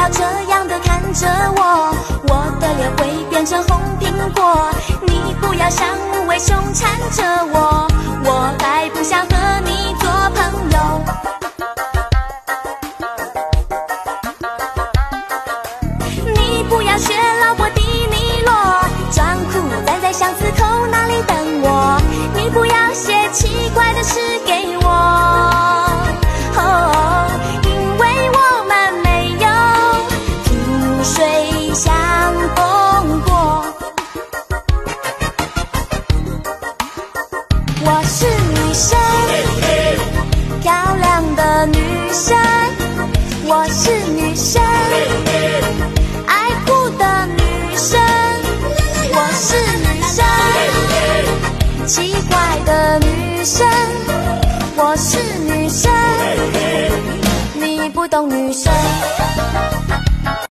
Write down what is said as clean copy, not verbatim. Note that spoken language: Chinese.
要这样的看着我，我的脸会变成红苹果。你不要像无尾熊缠着我，我还不想和你做朋友。你不要学老婆迪尼洛，装酷站在巷子口那里等我。你不要写奇怪的诗给我，因为我们没有萍水相逢过。我是女生，漂亮的女生。我是女生，爱哭的女生。我是女生，奇怪的女生。我是女生，你不懂女生。